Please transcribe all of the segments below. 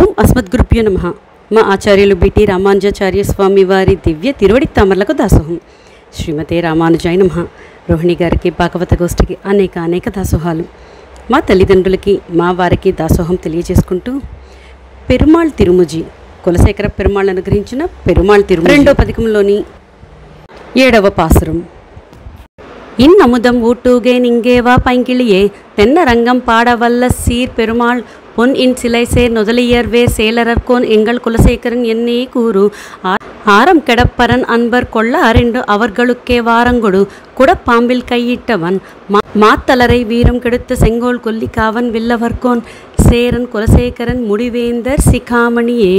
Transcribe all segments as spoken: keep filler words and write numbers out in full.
ఓం అస్మద్గురుభ్యో నమః. మా ఆచార్యులు బిటి రామానుజాచార్య స్వామి వారి దివ్య తిరువడి తామరలకు దాసోహం. శ్రీమతే రామానుజాయ నమః. రోహిణి గారికి భాగవత గోష్ఠికి అనేక అనేక దాసోహాలు. మా తల్లిదండ్రులకి మా వారికి దాసోహం తెలియజేసుకుంటూ పెరుమాళ్ తిరుముజి కులశేఖర పెరుమాళ్ అనుగ్రహించిన పెరుమాళ్ తిరుముజి రెండో పథకంలోని ఏడవ పాసురం. இன் அமுதம் ஊட்டுகேன் இங்கேவா பைங்கிளியே தென்ன ரங்கம் பாடவல்ல சீர் பெருமாள் பொன் இன் சிலை சேர் நுதலியர் வேர் சேலரர்கோன் எங்கள் குலசேகரன் என்னே கூறு ஆரம் கெடப்பரன் அன்பர் கொள்ள அறிண்டு அவர்களுக்கே வாரங்கொடு குடப்பாம்பில் கையிட்டவன் மாத்தலரை வீரம் கெடுத்த செங்கோல் கொல்லி காவன் வில்லவர்கோன் சேரன் குலசேகரன் முடிவேந்தர் சிகாமணியே.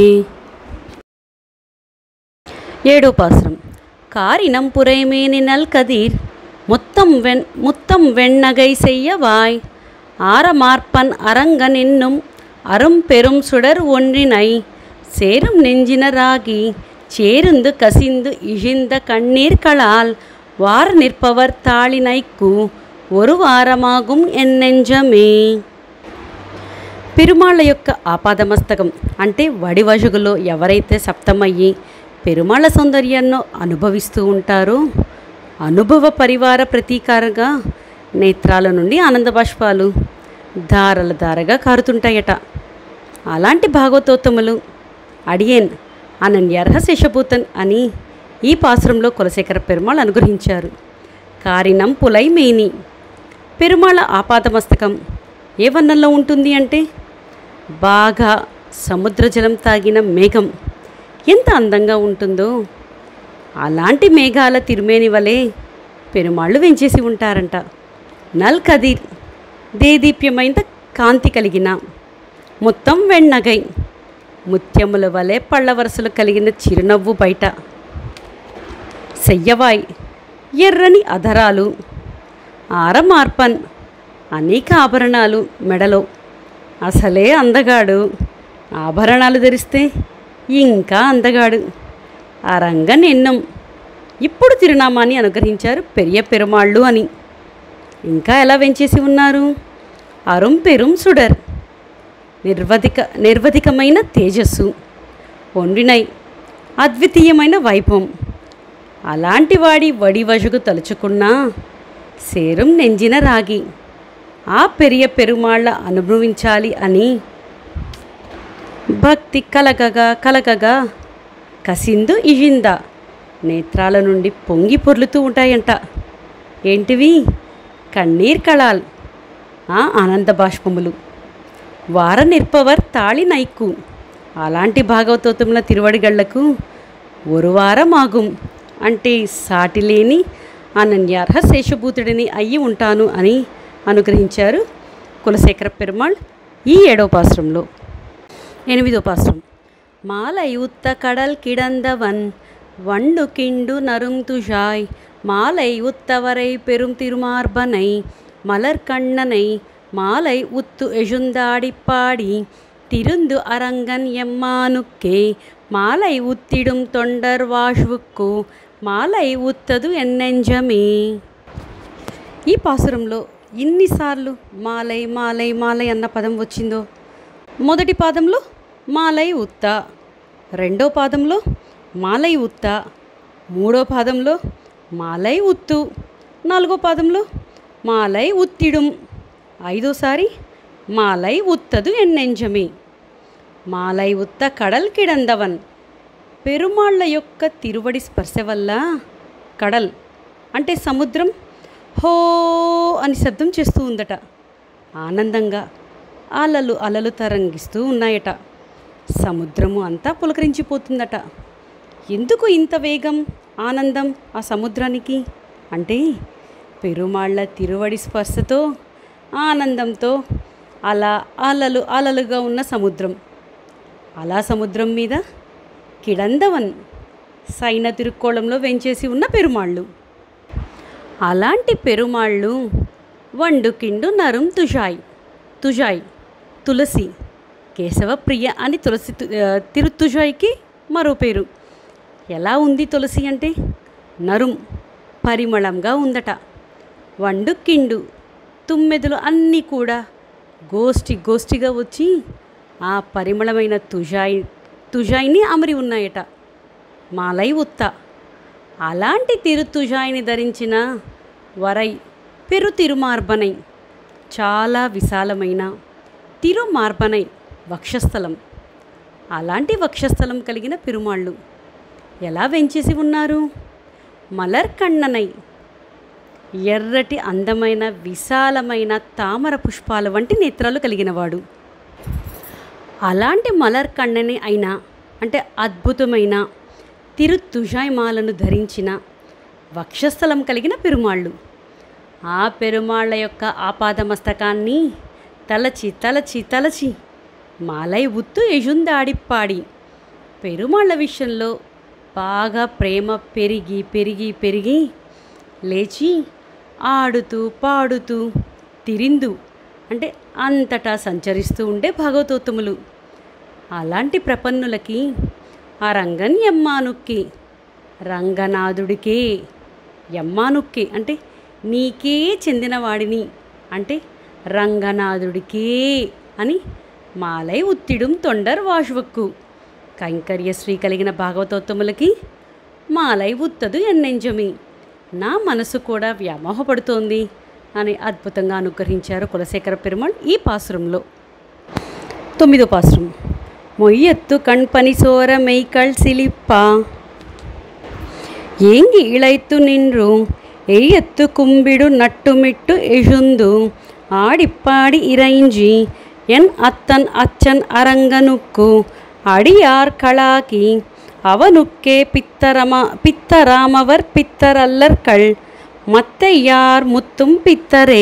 ஏடோ பாசுரம். காரினம் புரைமேனினல் கதிர் முத்தம் வெண் முத்தம் வெண்ணகை செய்யவாய் ஆரமார்ப்பன் அரங்கன் என்னும் அரும் பெரும் சுடர் ஒன்றினை சேரும் நெஞ்சினராகி சேருந்து கசிந்து இழிந்த கண்ணீர்களால் வார நிற்பவர் தாளினைக்கு ஒரு వారమాగుం ఎన్నెంజమే. పెరుమాళ్ళ యొక్క ఆపాదమస్తకం అంటే వడివజుగులో ఎవరైతే సప్తమయ్యి పెరుమాళ్ళ సౌందర్యాన్ని అనుభవిస్తూ ఉంటారో అనుభవ పరివార ప్రతీకారంగా నేత్రాల నుండి ఆనంద బాష్పాలు ధారల ధారగా కారుతుంటాయట. అలాంటి భాగవతోత్తములు అడియేన్ అనన్యార్హ శేషభూతన్ అని ఈ పాసురంలో కులశేఖర పెరుమాళ్ అనుగ్రహించారు. కారినం పులై మేని. పెరుమాళ ఆపాదమస్తకం ఏ వర్ణంలో ఉంటుంది అంటే బాగా సముద్రజలం తాగిన మేఘం ఎంత అందంగా ఉంటుందో అలాంటి మేఘాల తిరుమేని వలె పెరుమాళ్ళు వెంచేసి ఉంటారంట. నల్ కదిర్ దేదీప్యమైన కాంతి కలిగిన మొత్తం వెన్నగై ముత్యముల వలె పళ్ళ వరసలు కలిగిన చిరునవ్వు బయట సెయ్యవాయ్ ఎర్రని అధరాలు ఆరమార్పన్ అనేక ఆభరణాలు మెడలో. అసలే అందగాడు, ఆభరణాలు ధరిస్తే ఇంకా అందగాడు. అరంగన్ ఎన్నం ఇప్పుడు తిరునామాన్ని అనుగ్రహించారు పెరియ పెరుమాళ్ళు అని. ఇంకా ఎలా వెంచేసి ఉన్నారు? అరుం పెరుం సుడర్ నిర్వధిక నిర్వధికమైన తేజస్సు ఒండినై అద్వితీయమైన వైభవం. అలాంటి వాడి వడి వజుగు తలుచుకున్నా సేరం నెంజిన రాగి ఆ పెరియ పెరుమాళ్ళ అనుభవించాలి అని భక్తి కలగగా కలగగా కసిందు ఇజింద నేత్రాల నుండి పొంగి పొర్లుతూ ఉంటాయంట. ఏంటివి? కన్నీర్ కళాల్ ఆ ఆనంద బాష్పములు. వార నిర్పవర్ తాళి నైకు. అలాంటి భాగవతోత్తముల తిరువడిగళ్లకు ఒక వారం ఆగుం అంటే సాటిలేని అనన్యార్హ శేషభూతుడిని అయ్యి ఉంటాను అని అనుగ్రహించారు కులశేఖర పెరుమాళ్ ఈ ఏడవ పాసురంలో. ఎనిమిదో పాసురం. மாலை உத்த கடல் கிடந்தவன் வண்டு கிண்டு நறுந்துஷாய் மாலை உத்தவரை பெரும் திருமார்பனை மலர்கண்ணனை மாலை உத்து எழுந்தாடிப்பாடி திருந்து அரங்கன் எம்மானுக்கே மாலை உத்திடும் தொண்டர் వాషువుకు మాలై ఉత్తదు ఎన్నెంజమే. ఈ పాసురంలో ఇన్నిసార్లు మాలై మాలై మాలై అన్న పదం వచ్చిందో. మొదటి పాదంలో మాలై ఉత్త, రెండో పాదంలో మాలై ఉత్త, మూడో పాదంలో మాలై ఉత్తు, నాలుగో పాదంలో మాలై ఉత్తిడుం, ఐదోసారి మాలై ఉత్తదు ఎన్నెంజమే. మాలై ఉత్త కడల్ కిడందవన్. పెరుమాళ్ళ యొక్క తిరువడి స్పర్శ వల్ల కడల్ అంటే సముద్రం హో అని శబ్దం చేస్తూ ఉందట. ఆనందంగా అలలు అలలు తరంగిస్తూ ఉన్నాయట. సముద్రము అంతా పులకరించిపోతుందట. ఎందుకు ఇంత వేగం, ఆనందం ఆ సముద్రానికి అంటే పెరుమాళ్ళ తిరువడి స్పర్శతో ఆనందంతో అలా అలలు అలలుగా ఉన్న సముద్రం. అలా సముద్రం మీద కిడందవన్ సైన తిరుక్కోళంలో వెంచేసి ఉన్న పెరుమాళ్ళు. అలాంటి పెరుమాళ్ళు వండుకిండు నరుం తుషాయ్. తుజాయ్ తులసి, కేశవప్రియ అని తులసి తిరుతుజాయ్కి మరో పేరు. ఎలా ఉంది తులసి అంటే నరుం పరిమళంగా ఉందట. వండు కిండు తుమ్మెదలు అన్నీ కూడా గోష్ఠి గోష్ఠిగా వచ్చి ఆ పరిమళమైన తుజాయి తుజాయిని అమరి ఉన్నాయట. మాలై ఉత్త. అలాంటి తిరుతుజాయిని ధరించిన వరై పెరు తిరుమార్బనై, చాలా విశాలమైన తిరుమార్బనై వక్షస్థలం. అలాంటి వక్షస్థలం కలిగిన పెరుమాళ్ళు ఎలా వెంచేసి ఉన్నారు? మలర్ కన్ననై, ఎర్రటి అందమైన విశాలమైన తామర పుష్పాల వంటి నేత్రాలు కలిగినవాడు. అలాంటి మలర్ కన్నని అయినా అంటే అద్భుతమైన తిరుతుజాయిమాలను ధరించిన వక్షస్థలం కలిగిన పెరుమాళ్ళు. ఆ పెరుమాళ్ళ యొక్క ఆపాదమస్తకాన్ని తలచి తలచి తలచి మాలై ఉత్తు ఎజుందాడిప్పాడి. పెరుమాళ్ళ విషయంలో బాగా ప్రేమ పెరిగి పెరిగి పెరిగి లేచి ఆడుతూ పాడుతూ తిరిందు అంటే అంతటా సంచరిస్తూ ఉండే భాగవతోత్తములు. అలాంటి ప్రపన్నులకి ఆ రంగన్ ఎమ్మానుక్కి, రంగనాథుడికే ఎమ్మానుక్కి అంటే నీకే చెందినవాడిని అంటే రంగనాథుడికే అని మాలై ఉత్తిడుం తొండర్ వాషువక్కు. కైంకర్యశ్రీ కలిగిన భాగవతోత్తములకి మాలై ఉత్తదు ఎన్నెంజమి, నా మనసు కూడా వ్యామోహపడుతోంది అని అద్భుతంగా అనుగ్రహించారు కులశేఖర పెరుమాళ్ ఈ పాసురంలో. తొమ్మిదో పాసురం. మొయ్యెత్తు కణ్పని సోర మెయ్కళ్ సిలిప్ప ఏంగి ఇళైత్తు నిన్రు ఎయ్యెత్తు కుంబిడు నట్టుమిట్టు ఎజుందు ఆడిప్పాడి ఇరైంజి ఎన్ అత్తన్ అచ్చన్ అరంగనుక్కు అడియార్ కళాకి அவனுக்கே பித்தரமா பித்தராமவர் பித்தரல்லர்கள் మత్తయ్యార్ ముత్తుం పిత్తరే.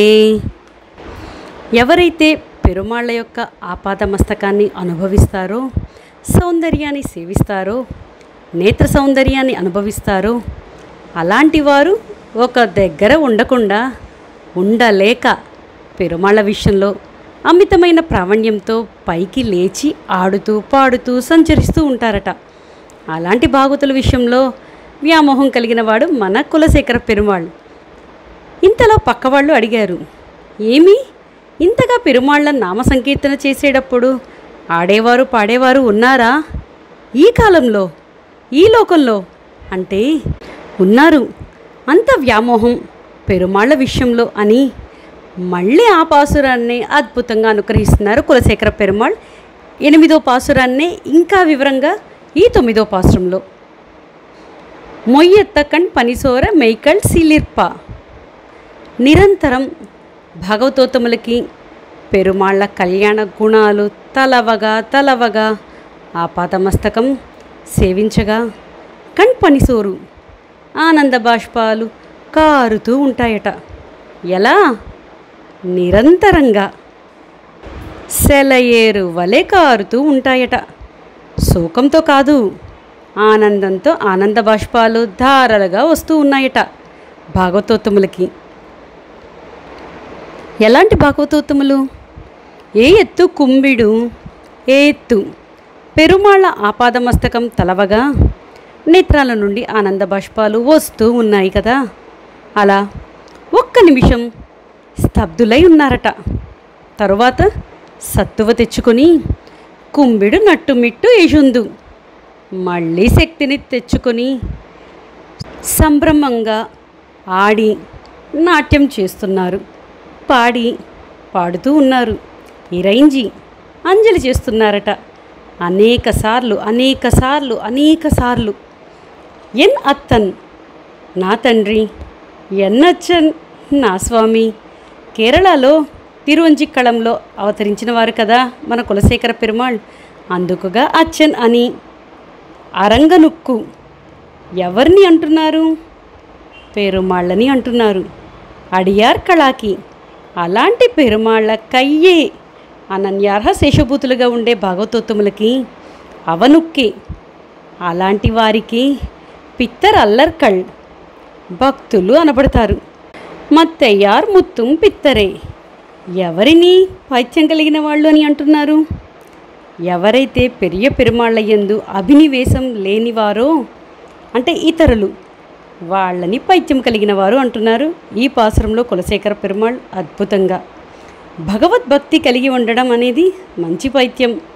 ఎవరైతే పెరుమాళ్ళ యొక్క ఆపాదమస్తకాన్ని అనుభవిస్తారో, సౌందర్యాన్ని సేవిస్తారో, నేత్ర సౌందర్యాన్ని అనుభవిస్తారో అలాంటి వారు ఒక దగ్గర ఉండకుండా ఉండలేక పెరుమాళ్ళ విషయంలో అమితమైన ప్రావణ్యంతో పైకి లేచి ఆడుతూ పాడుతూ సంచరిస్తూ ఉంటారట. అలాంటి భాగవతుల విషయంలో వ్యామోహం కలిగిన వాడు మన కులశేఖర పెరుమాళ్. ఇంతలో పక్కవాళ్ళు అడిగారు, ఏమి ఇంతగా పెరుమాళ్ళ నామ సంకీర్తన చేసేటప్పుడు ఆడేవారు పాడేవారు ఉన్నారా ఈ కాలంలో ఈ లోకంలో అంటే? ఉన్నారు, అంత వ్యామోహం పెరుమాళ్ళ విషయంలో అని మళ్ళీ ఆ పాసురాన్ని అద్భుతంగా అనుగ్రహిస్తున్నారు కులశేఖర పెరుమాళ్. ఎనిమిదో పాసురాన్ని ఇంకా వివరంగా ఈ తొమ్మిదో పాసురంలో. మొయ్యెత్తకణ్ పనిసోర మెయ్కళ్ సిలిర్ప. నిరంతరం భాగవతోత్తములకి పెరుమాళ్ళ కళ్యాణ గుణాలు తలవగా తలవగా ఆపాదమస్తకం సేవించగా కణ్పనిసోరు ఆనంద బాష్పాలు కారుతూ ఉంటాయట. ఎలా? నిరంతరంగా సెలయేరు వలె కారుతూ ఉంటాయట. శోకంతో కాదు, ఆనందంతో ఆనంద బాష్పాలు ధారలుగా వస్తూ ఉన్నాయట భాగవతోత్తములకి. ఎలాంటి భాగవతోత్తములు? ఏ ఎత్తు కుంభిడు ఏ ఎత్తు పెరుమాళ్ళ ఆపాదమస్తకం తలవగా నేత్రాల నుండి ఆనంద బాష్పాలు వస్తూ ఉన్నాయి కదా, అలా ఒక్క నిమిషం స్తబ్దులై ఉన్నారట. తరువాత సత్తువ తెచ్చుకొని కుంభిడు నట్టుమిట్టు ఎజుందు మళ్ళీ శక్తిని తెచ్చుకొని సంభ్రమంగా ఆడి నాట్యం చేస్తున్నారు, పాడి పాడుతూ ఉన్నారు, ఇరైంజి అంజలి చేస్తున్నారట. అనేక సార్లు అనేక సార్లు అనేక సార్లు ఎన్ అత్తన్ నా తండ్రి, ఎన్నచ్చన్ నా స్వామి. కేరళలో తిరువంజిక్కళంలో అవతరించిన వారు కదా మన కులశేఖర పెరుమాళ్. అందుకుగా అచ్చన్ అని. అరంగనుక్కు ఎవరిని అంటున్నారు? పెరుమాళ్ళని అంటున్నారు. అడియార్ కళాకి అలాంటి పెరుమాళ్ళ కయ్యే అనన్యార్హ శేషభూతులుగా ఉండే భాగవతోత్తములకి అవనుక్కి అలాంటి వారికి పిత్తర్ అల్లర్కళ్ భక్తులు అనబడతారు. మత్తయ్యార్ ముత్తుం పిత్తరే. ఎవరిని పైత్యం కలిగిన వాళ్ళు అని అంటున్నారు? ఎవరైతే పెరియ పెరుమాళ్ళ యందు అభినివేశం లేనివారో అంటే ఇతరులు, వాళ్ళని పైత్యం కలిగిన వారు అంటున్నారు ఈ పాసురంలో కులశేఖర పెరుమాళ్. అద్భుతంగా భగవద్భక్తి కలిగి ఉండడం అనేది మంచి పైత్యం.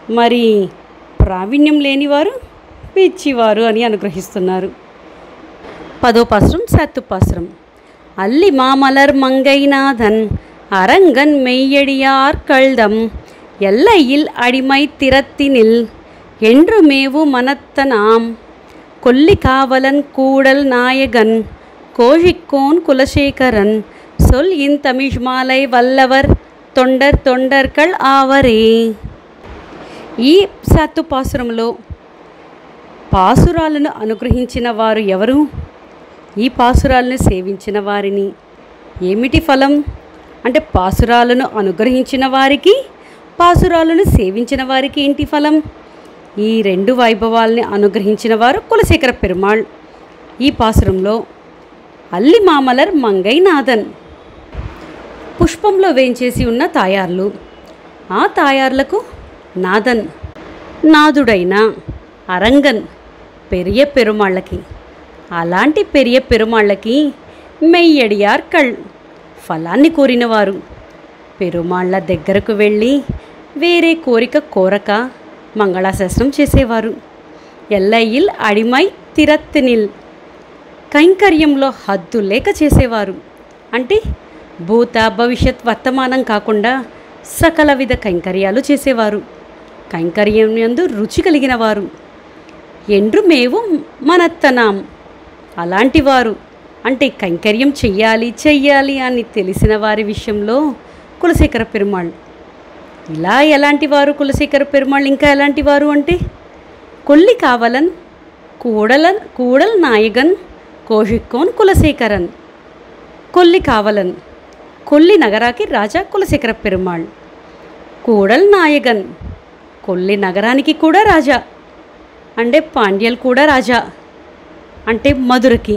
మరి ప్రావీణ్యం లేనివారు పిచ్చివారు అని అనుగ్రహిస్తున్నారు. పదో పాసురం సత్తుపాసురం. అల్లి మామలర్ మంగైనాథన్ அரங்கன் மெய்யடியார் கள்தம் எல்லையில் அடிமை திறத்தினில் என்று மேவு மனத்தனாம் கொல்லி காவலன் கூடல் நாயகன் கோழிக்கோன் குலசேகரன் சொல் இன் தமிழ்மாலை வல்லவர் తొండర్ తొండర్కళ్ ఆవరే. ఈ సత్తు పాసురంలో పాసురాలను అనుగ్రహించిన వారు ఎవరు? ఈ పాసురాలను సేవించిన వారిని ఏమిటి ఫలం అంటే పాసురాలను అనుగ్రహించిన వారికి పాసురాలను సేవించిన వారికి ఏంటి ఫలం? ఈ రెండు వైభవాల్ని అనుగ్రహించిన వారు కులశేఖర పెరుమాళ్. ఈ పాసురంలో అల్లి మామలర్ మంగైనాథన్ పుష్పంలో వేంచేసి ఉన్న తాయార్లు, ఆ తాయార్లకు నాథన్ నాదుడైన అరంగన్ పెరియ పెరుమాళ్ళకి, అలాంటి పెరియ పెరుమాళ్ళకి మెయ్యడియార్ కళ్ ఫలాన్ని కోరినవారు పెరుమాళ్ళ దగ్గరకు వెళ్ళి వేరే కోరిక కోరక మంగళాశాసనం చేసేవారు. ఎల్లయిల్ అడిమై తిరత్తినిల్ కైంకర్యంలో హద్దు లేక చేసేవారు. అంటే భూత భవిష్యత్ వర్తమానం కాకుండా సకల విధ కైంకర్యాలు చేసేవారు. కైంకర్యం యందు రుచి కలిగిన వారు. ఎండ్రు మేవు మనత్తనాం అలాంటి వారు అంటే కైంకర్యం చెయ్యాలి చెయ్యాలి అని తెలిసిన వారి విషయంలో కులశేఖర పెరుమాళ్. ఇలా ఎలాంటి వారు కులశేఖర పెరుమాళ్? ఇంకా ఎలాంటి వారు అంటే కొల్లి కావలన్ కూడలన్ కూడల్ నాయగన్ కోషిక్కోన్ కులశేఖరన్. కొల్లి కావలన్ కొల్లి నగరాకి రాజా కులశేఖర పెరుమాళ్. కూడల్ నాయగన్ కొల్లి నగరానికి కూడా రాజా, అంటే పాండ్యల్ కూడా రాజా, అంటే మధురకి.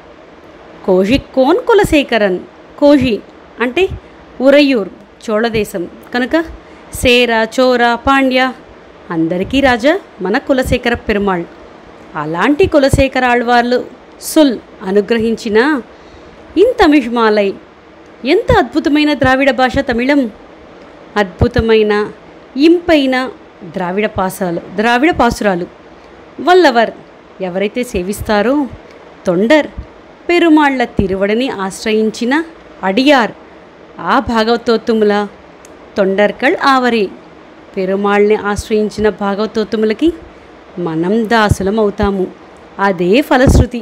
కోషిక్కోన్ కులశేఖరన్ కోషి అంటే ఉరయూర్ చోళదేశం కనుక సేర చోర పాండ్య అందరికీ రాజా మన కులశేఖర పెరుమాళ్. అలాంటి కులశేఖర ఆళ్వార్లు సుల్ అనుగ్రహించిన ఇన్ తమిళ్మాలై ఎంత అద్భుతమైన ద్రావిడ భాష తమిళం. అద్భుతమైన ఇంపైన ద్రావిడ పాసాలు ద్రావిడ పాసురాలు వల్లవర్ ఎవరైతే సేవిస్తారో తొండర్ పెరుమాళ్ల తిరువడిని ఆశ్రయించిన అడియార్ ఆ భాగవతోత్తముల తొండర్కళ్ ఆవరే పెరుమాళ్ళని ఆశ్రయించిన భాగవతోత్తములకి మనం దాసులం అవుతాము. అదే ఫలశ్రుతి.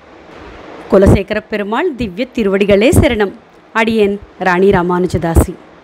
కులశేఖర పెరుమాళ్ దివ్య తిరువడిగళే శరణం. అడియన్ రాణి రామానుజదాసి.